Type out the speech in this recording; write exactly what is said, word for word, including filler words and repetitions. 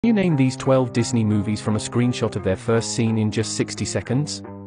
You name these twelve Disney movies from a screenshot of their first scene in just sixty seconds?